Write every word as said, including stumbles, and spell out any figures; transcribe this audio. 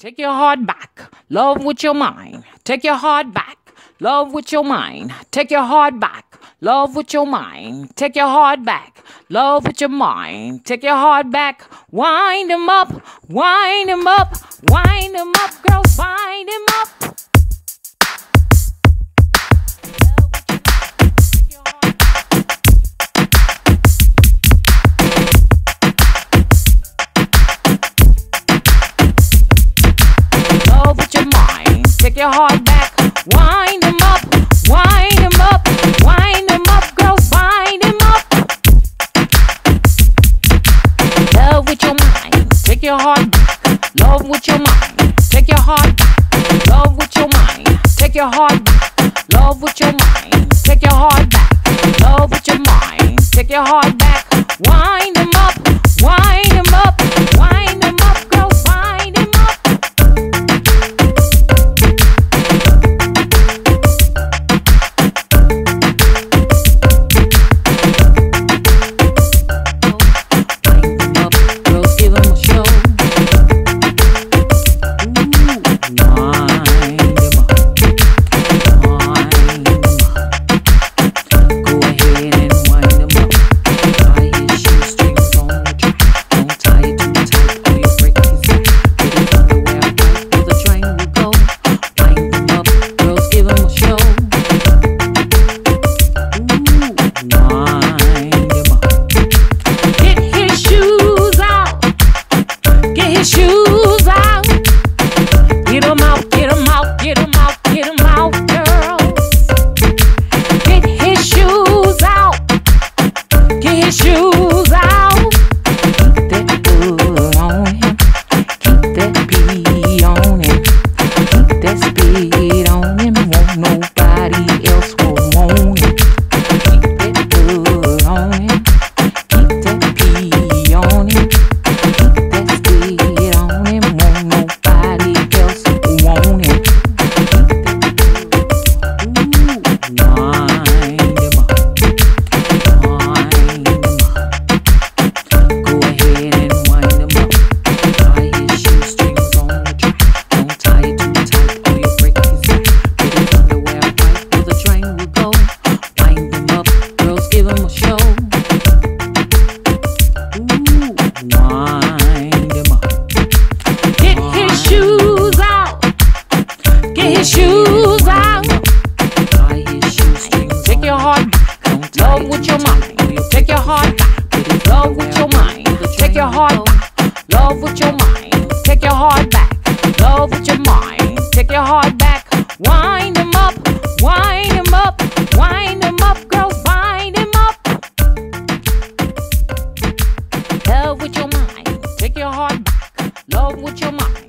Take your heart back. Love with your mind. Take your heart back. Love with your mind. Take your heart back. Love with your mind. Take your heart back. Love with your mind. Take your heart back. Wind them up. Wind them up. Wind them up, girls. Wind them up. Take your heart back, wind them up, wind them up, wind them up, girls, wind them up. Love with your mind, take your heart back. Love with your mind, take your heart back. Love with your mind, take your heart back. Love with your mind, take your heart back. Love with your mind, take your heart back. Wind them up, wind them up, wind them up, girls, wind them up. Shoes out, get them out, get them out, get them out, get them out, girls. Get his shoes out, get his shoes out. Keep that good on him, keep that pee on him, keep that speed on him. Won't nobody else will want him. Keep that good on him, keep that pee on him. Shoes out, take your heart back. Love with your mind, take your heart back. Love with your mind, take your heart back. Love with your mind, take your heart back. Love with your mind, take your heart back. Wind them up, wind them up, wind them up, girls, wind them up. Love with your mind, take your heart back. Love with your mind.